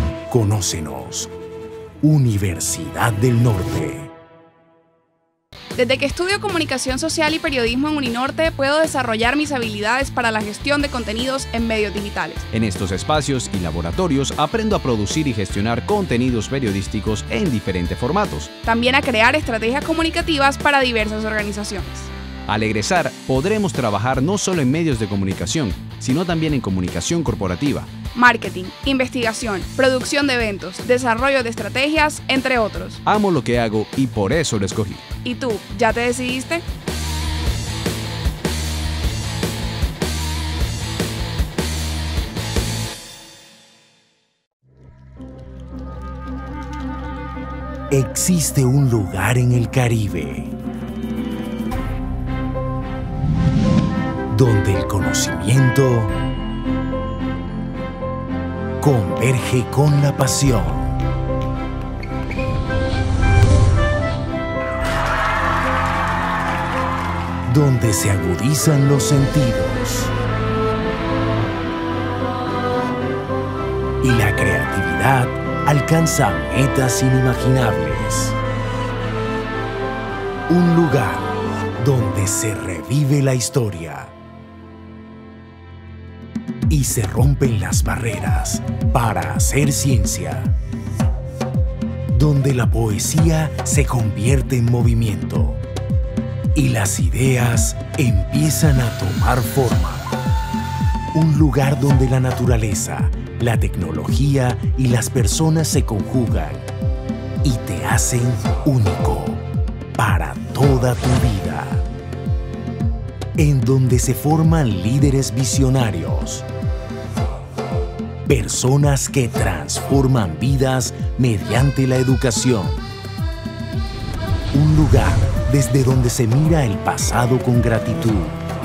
Conócenos. Universidad del Norte. Desde que estudio comunicación social y periodismo en Uninorte, puedo desarrollar mis habilidades para la gestión de contenidos en medios digitales. En estos espacios y laboratorios aprendo a producir y gestionar contenidos periodísticos en diferentes formatos. También a crear estrategias comunicativas para diversas organizaciones. Al egresar, podremos trabajar no solo en medios de comunicación, sino también en comunicación corporativa, marketing, investigación, producción de eventos, desarrollo de estrategias, entre otros. Amo lo que hago y por eso lo escogí. ¿Y tú, ya te decidiste? Existe un lugar en el Caribe donde el conocimiento converge con la pasión. Donde se agudizan los sentidos y la creatividad alcanza metas inimaginables. Un lugar donde se revive la historia y se rompen las barreras para hacer ciencia. Donde la poesía se convierte en movimiento y las ideas empiezan a tomar forma. Un lugar donde la naturaleza, la tecnología y las personas se conjugan y te hacen único para toda tu vida. En donde se forman líderes visionarios, personas que transforman vidas mediante la educación. Un lugar desde donde se mira el pasado con gratitud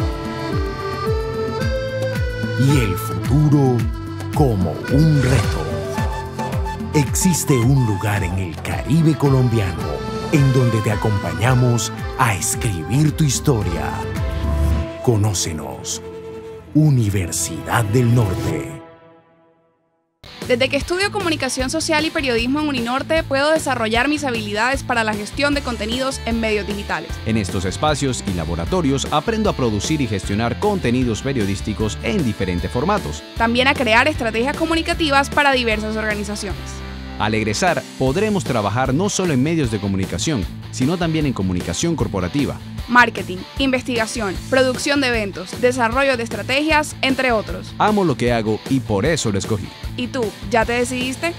y el futuro como un reto. Existe un lugar en el Caribe colombiano en donde te acompañamos a escribir tu historia. Conócenos. Universidad del Norte. Desde que estudio comunicación social y periodismo en Uninorte, puedo desarrollar mis habilidades para la gestión de contenidos en medios digitales. En estos espacios y laboratorios aprendo a producir y gestionar contenidos periodísticos en diferentes formatos. También a crear estrategias comunicativas para diversas organizaciones. Al egresar, podremos trabajar no solo en medios de comunicación, sino también en comunicación corporativa, marketing, investigación, producción de eventos, desarrollo de estrategias, entre otros. Amo lo que hago y por eso lo escogí. ¿Y tú, ya te decidiste?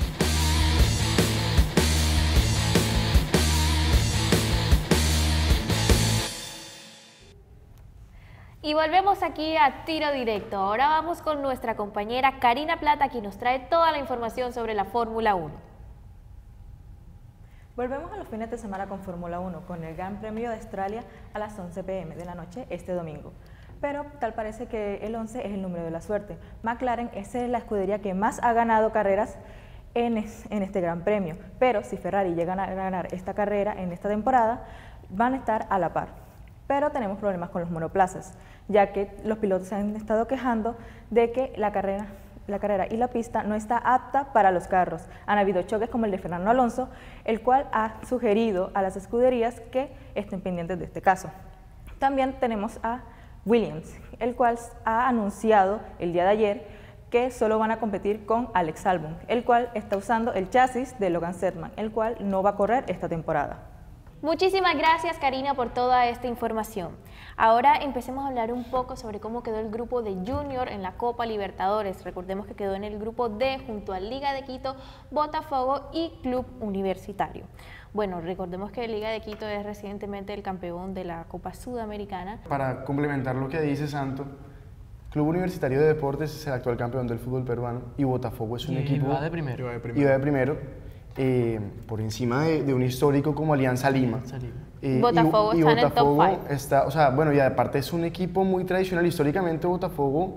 Y volvemos aquí a Tiro Directo. Ahora vamos con nuestra compañera Karina Plata, quien nos trae toda la información sobre la Fórmula uno. Volvemos a los fines de semana con Fórmula uno, con el Gran Premio de Australia a las once pe eme de la noche este domingo. Pero tal parece que el once es el número de la suerte. McLaren es la escudería que más ha ganado carreras en, es, en este Gran Premio. Pero si Ferrari llega a ganar esta carrera en esta temporada, van a estar a la par. Pero tenemos problemas con los monoplazas, ya que los pilotos se han estado quejando de que la carrera, la carrera y la pista no está apta para los carros. Han habido choques como el de Fernando Alonso, el cual ha sugerido a las escuderías que estén pendientes de este caso. También tenemos a Williams, el cual ha anunciado el día de ayer que solo van a competir con Alex Albon, el cual está usando el chasis de Logan Sargeant, el cual no va a correr esta temporada. Muchísimas gracias, Karina, por toda esta información. Ahora empecemos a hablar un poco sobre cómo quedó el grupo de Junior en la Copa Libertadores. Recordemos que quedó en el grupo D junto a Liga de Quito, Botafogo y Club Universitario. Bueno, recordemos que Liga de Quito es recientemente el campeón de la Copa Sudamericana. Para complementar lo que dice Santo, Club Universitario de Deportes es el actual campeón del fútbol peruano y Botafogo es un y equipo... Iba de primero. Iba de primero. Iba de primero. Eh, por encima de, de un histórico como Alianza Lima. Eh, Botafogo y, y está Botafogo en el top cinco. Está, o sea, bueno, y aparte es un equipo muy tradicional. Históricamente Botafogo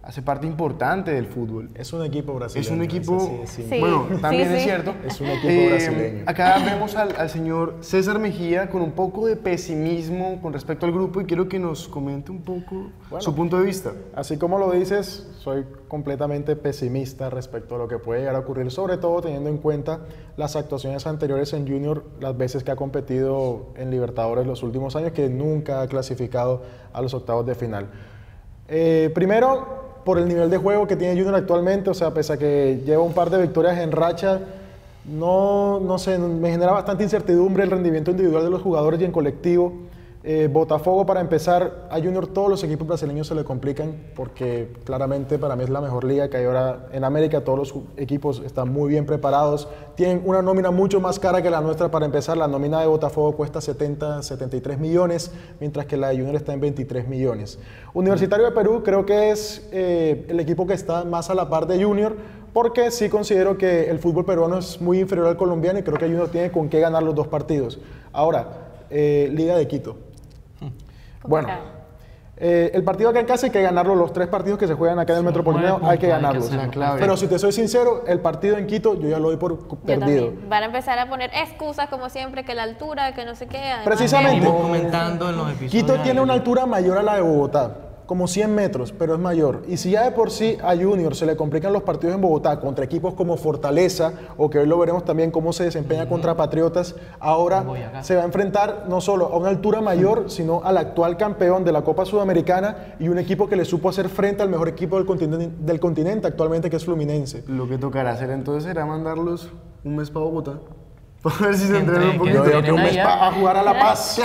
hace parte importante del fútbol. Es un equipo brasileño. Es un equipo, es así, sí. Sí. bueno, también Sí, es sí. cierto. Es un equipo Eh, brasileño. Acá vemos al, al señor César Mejía con un poco de pesimismo con respecto al grupo y quiero que nos comente un poco Bueno. su punto de vista. Así como lo dices, soy completamente pesimista respecto a lo que puede llegar a ocurrir, sobre todo teniendo en cuenta las actuaciones anteriores en Junior, las veces que ha competido en Libertadores los últimos años, que nunca ha clasificado a los octavos de final. Eh, primero, por el nivel de juego que tiene Junior actualmente, o sea, pese a que lleva un par de victorias en racha, no, no sé, me genera bastante incertidumbre el rendimiento individual de los jugadores y en colectivo. Eh, Botafogo, para empezar, a Junior todos los equipos brasileños se le complican porque claramente para mí es la mejor liga que hay ahora en América. Todos los equipos están muy bien preparados, tienen una nómina mucho más cara que la nuestra. Para empezar, la nómina de Botafogo cuesta setenta, setenta y tres millones, mientras que la de Junior está en veintitrés millones. Universitario de Perú creo que es eh, el equipo que está más a la par de Junior, porque sí considero que el fútbol peruano es muy inferior al colombiano y creo que Junior tiene con qué ganar los dos partidos. Ahora, eh, Liga de Quito. Bueno, eh, el partido acá en casa hay que ganarlo, los tres partidos que se juegan acá en el Metropolitano hay que ganarlos. hacerlo. La clave. Pero si te soy sincero, el partido en Quito yo ya lo doy por Yo perdido. también. Van a empezar a poner excusas como siempre, que la altura, que no sé qué. además Precisamente. Venimos comentando en los episodios. Quito tiene una anteriores. altura mayor a la de Bogotá, como cien metros, pero es mayor. Y si ya de por sí a Junior se le complican los partidos en Bogotá contra equipos como Fortaleza, o que hoy lo veremos también cómo se desempeña uh-huh. contra Patriotas, ahora Boyacá. se va a enfrentar no solo a una altura mayor, sino al actual campeón de la Copa Sudamericana y un equipo que le supo hacer frente al mejor equipo del continente, del continente actualmente, que es Fluminense. Lo que tocará hacer entonces será mandarlos un mes para Bogotá. Para ver si se Que entrenan un entre- poquito. Yo digo que un mes allá. pa- a jugar a La Paz.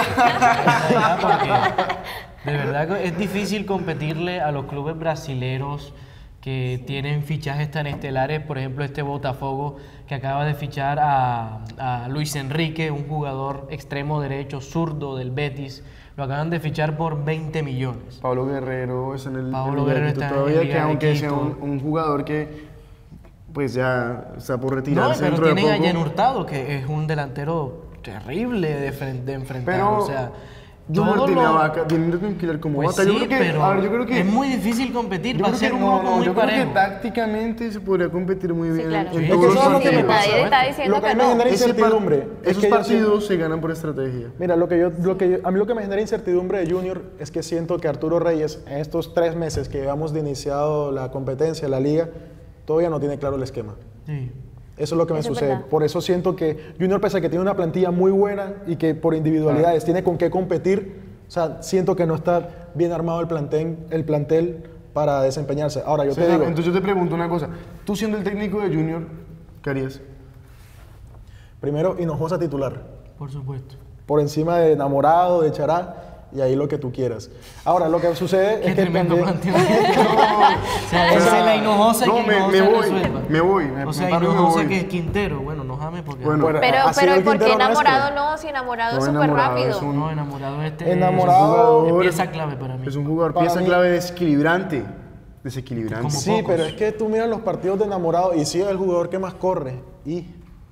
Porque de verdad que es difícil competirle a los clubes brasileros que tienen fichajes tan estelares, por ejemplo este Botafogo que acaba de fichar a, a Luis Enrique, un jugador extremo derecho zurdo del Betis, lo acaban de fichar por veinte millones. Pablo Guerrero es en el Pablo en el Guerrero Quito está en todavía, Liga que de aunque sea Quito. un, un jugador que pues ya está por No, retirarse pero dentro de tienen a poco. Jen Hurtado, que es un delantero terrible de, fren- de enfrentar, Pero o sea, Junior todo tiene lo- a Vaca, tiene un killer como Pues Vaca. sí, Yo creo que, pero a ver, yo creo que es muy difícil competir, yo va a creo ser que un no, grupo no, muy yo creo parejo. que tácticamente se podría competir muy bien claro. en, Sí, en es todos que los eso es lo que partidos. me pasa. Nadie está diciendo Lo que que a mí me no. genera Ese par- incertidumbre es esos que yo partidos se ganan por estrategia. Mira, lo que yo, lo que yo- a mí lo que me genera incertidumbre de Junior es que siento que Arturo Reyes, en estos tres meses que llevamos de iniciado la competencia, la liga, todavía no tiene claro el esquema. Sí. Eso es lo que me Eso es sucede. verdad. Por eso siento que Junior, pese a que tiene una plantilla muy buena y que por individualidades tiene con qué competir, o sea, siento que no está bien armado el plantel, el plantel para desempeñarse. Ahora, yo te César, digo, entonces yo te pregunto una cosa. Tú siendo el técnico de Junior, ¿qué harías? primero, Hinojosa titular. Por supuesto. Por encima de Enamorado, de Chará, y ahí lo que tú quieras. Ahora, lo que sucede Qué es que tremendo también... planteamiento. O sea, esa es la Hinojosa y no, que me- Hinojosa me voy, resuelva. me voy, me- O sea, me paro y me Hinojosa voy. que es Quintero. Bueno, no jame porque... Bueno, Bueno, Pero, así pero el ¿y por qué Quintero enamorado nuestro. no? Si enamorado No, es súper enamorado rápido. es un- No, enamorado este Enamorado- es, es pieza clave para mí. Es un jugador Para pieza mí- clave desequilibrante. Desequilibrante. Como Sí, pocos. pero es que tú miras los partidos de Enamorado y sí es el jugador que más corre. Y...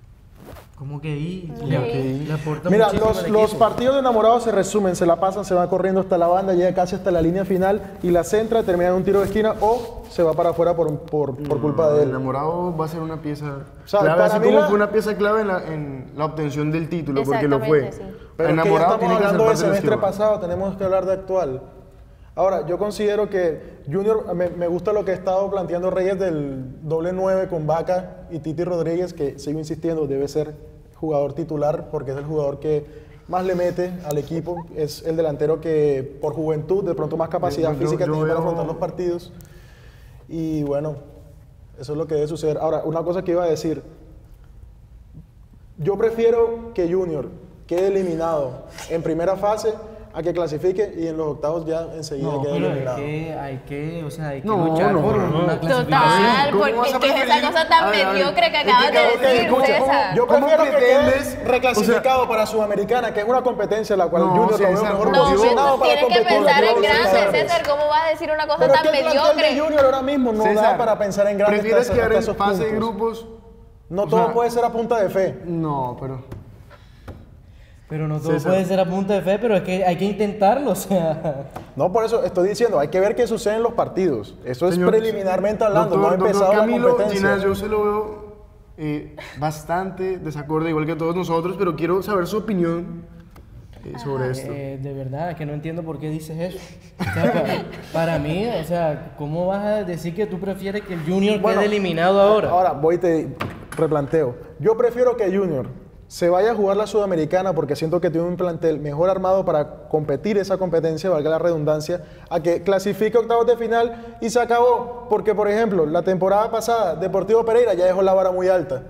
¿Cómo que ahí? Ok. Le, le aporta Mira, muchísimo los, al los equipo. partidos de Enamorados se resumen, se la pasan, se va corriendo hasta la banda, llega casi hasta la línea final y la centra, termina en un tiro de esquina o se va para afuera por, por, por culpa de El él. enamorado va a ser una pieza sea, clave, para así mí como la- fue una pieza clave en la, en la obtención del título, porque lo fue. Exactamente, sí. Pero es que ya Enamorado estamos tiene que ser hablando del parte del semestre esquema. pasado, tenemos que hablar de actual. Ahora, yo considero que Junior, me, me gusta lo que ha estado planteando Reyes del doble nueve con Vaca y Titi Rodríguez, que sigo insistiendo, debe ser jugador titular porque es el jugador que más le mete al equipo, es el delantero que por juventud, de pronto más capacidad Yo- yo- física yo tiene para veo- afrontar los partidos. Y bueno, eso es lo que debe suceder. Ahora, una cosa que iba a decir, yo prefiero que Junior quede eliminado en primera fase a que clasifique y en los octavos ya enseguida No, quede pero hay eliminado. que, hay que, o sea, hay que No, luchar no, por no, no. una clasificación. Total, ¿Cómo porque vas a ¿qué es esa preferir? cosa tan A ver, a ver, mediocre que es que acabas de acabo de- decir, escucha, César? Yo ¿Cómo prefiero que pretendes? quede reclasificado para Sudamericana, que es una competencia en la cual No, Junior lo veo César, mejor por No, Dios. posicionado para tienes que competir. pensar en Yo digo grande, César. César. ¿Cómo vas a decir una cosa Pero es tan que el plantel de mediocre? Junior ahora mismo no César, da para pensar en grande ¿prefieres hasta- quedar hasta en esos fase de puntos. grupos? No O todo sea, puede ser a punta de fe. No, pero... Pero no todo César. puede ser a punta de fe, pero es que hay que intentarlo, o sea... No, por eso estoy diciendo, hay que ver qué sucede en los partidos. Eso es Señor, preliminarmente hablando, doctor, no ha empezado doctor Camilo la competencia. Ginás, yo se lo veo eh, bastante desacorde, igual que todos nosotros, pero quiero saber su opinión eh, sobre esto. Eh, de verdad, es que no entiendo por qué dices eso. O sea, para, para mí, o sea, ¿cómo vas a decir que tú prefieres que el Junior Bueno, quede eliminado ahora? Ahora voy y te replanteo. Yo prefiero que Junior se vaya a jugar la Sudamericana porque siento que tiene un plantel mejor armado para competir esa competencia, valga la redundancia, a que clasifique octavos de final y se acabó. Porque, por ejemplo, la temporada pasada, Deportivo Pereira ya dejó la vara muy alta.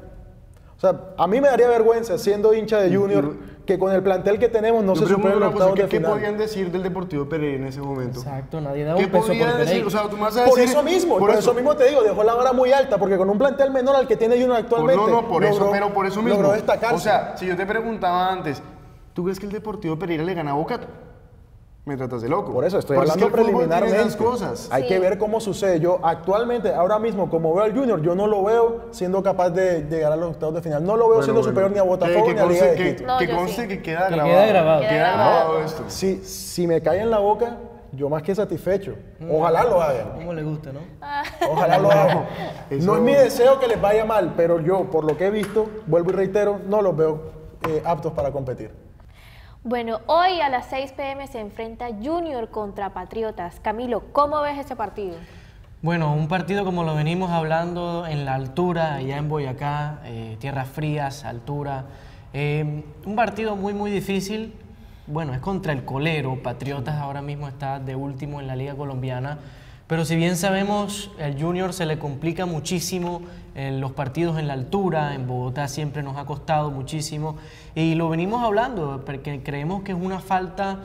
O sea, a mí me daría vergüenza, siendo hincha de Junior, que con el plantel que tenemos no Yo se pregunto superen los una cosa, octavos ¿qué, de ¿qué final. podían decir del Deportivo Pereira en ese momento? Exacto, nadie da ¿Qué un peso por podían decir? Pereira. O sea, tú me vas a Por decir- eso mismo, por, eso mismo te digo, dejó la vara muy alta, porque con un plantel menor al que tiene Junior Por- actualmente, no, no, por eso, logró- pero por eso mismo. logró destacarse. O sea, si yo te preguntaba antes, ¿tú crees que el Deportivo Pereira le gana a Boca? Me tratas de loco. Por eso estoy Porque es que hablando el fútbol tiene preliminarmente. esas cosas. Hay Sí. que ver cómo sucede. Yo actualmente, ahora mismo, como veo al Junior, yo no lo veo siendo capaz de llegar a los octavos de final. No lo veo Bueno, siendo bueno. superior ni a Que- Botafogo que ni a Liga conste- de que- Quito. No, Que yo conste sí. que queda Que grabado. quede grabado. Queda Queda grabado. grabado esto. Si, si me cae en la boca, yo más que satisfecho. Ojalá lo hagan. ¿Cómo le gusta, no? Ojalá lo hagan. Eso- No es mi deseo que les vaya mal, pero yo, por lo que he visto, vuelvo y reitero, no los veo eh, aptos para competir. Bueno, hoy a las seis pe eme se enfrenta Junior contra Patriotas. Camilo, ¿cómo ves ese partido? Bueno, un partido como lo venimos hablando en la altura, allá en Boyacá, eh, tierras frías, altura. Eh, un partido muy, muy difícil. Bueno, es contra el colero. Patriotas ahora mismo está de último en la Liga Colombiana. Pero si bien sabemos, el Junior se le complica muchísimo en los partidos en la altura. En Bogotá siempre nos ha costado muchísimo. Y lo venimos hablando, porque creemos que es una falta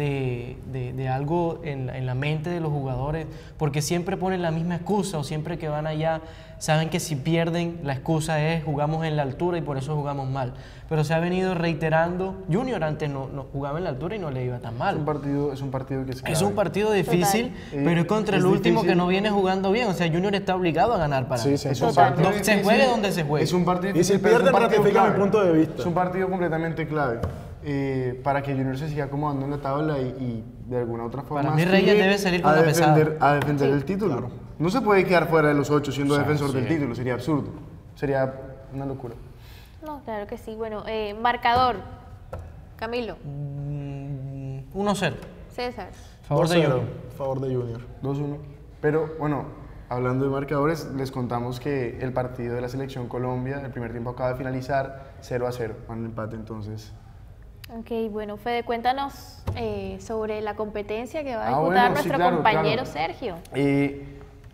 de, de- de algo en, en la mente de los jugadores, porque siempre ponen la misma excusa o siempre que van allá saben que si pierden la excusa es jugamos en la altura y por eso jugamos mal. Pero se ha venido reiterando, Junior antes no, no jugaba en la altura y no le iba tan Es un mal. partido, es un partido que es Es clave. un partido difícil, Total. pero es Eh, contra es el último difícil. que no viene jugando bien. O sea, Junior está obligado a ganar para Sí, mí. sí, Es un Total. partido No, se difícil. juegue donde se juegue. Es un partido Y si difícil, pero es un pierden, partido ratifican mi clave. punto de vista. Es un partido completamente clave eh, para que Junior se siga acomodando en la tabla y, y de alguna otra forma Para mí, Reyes aspire debe salir con a la pesada. defender, a defender el título. No se puede quedar fuera de los ocho siendo defensor del título, sería absurdo. Sería una locura. No, claro que sí. Bueno, eh, marcador. Camilo, Mm, uno cero. César. Favor de dos cero, Junior. favor de Junior. dos uno. Pero bueno, hablando de marcadores, les contamos que el partido de la Selección Colombia, el primer tiempo acaba de finalizar cero a cero, van en empate entonces. Ok, bueno, Fede, cuéntanos eh, sobre la competencia que va a Ah, disputar bueno, sí, nuestro claro, compañero claro. Sergio. Eh,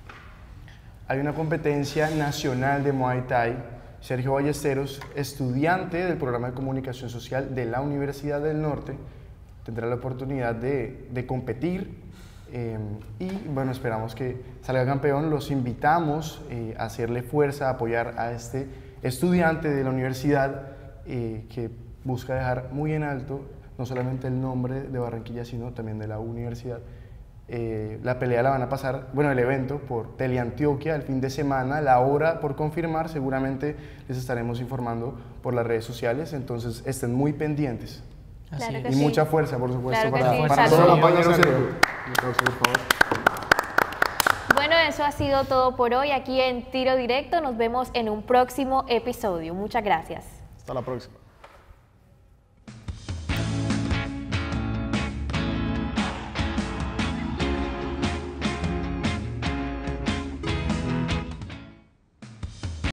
hay una competencia nacional de Muay Thai. Sergio Ballesteros, estudiante del programa de comunicación social de la Universidad del Norte, tendrá la oportunidad de, de competir eh, y bueno, esperamos que salga campeón. Los invitamos eh, a hacerle fuerza, a apoyar a este estudiante de la universidad eh, que busca dejar muy en alto no solamente el nombre de Barranquilla, sino también de la universidad. Eh, la pelea la van a pasar, bueno, el evento por Teleantioquia el fin de semana, la hora por confirmar, seguramente les estaremos informando por las redes sociales, entonces estén muy pendientes. Así Claro es. que Y sí. mucha fuerza, por supuesto, Claro que para, sí, para salud. nuestro compañero Salud. Sergio. Un aplauso, por favor. Bueno, eso ha sido todo por hoy aquí en Tiro Directo. Nos vemos en un próximo episodio. Muchas gracias. Hasta la próxima.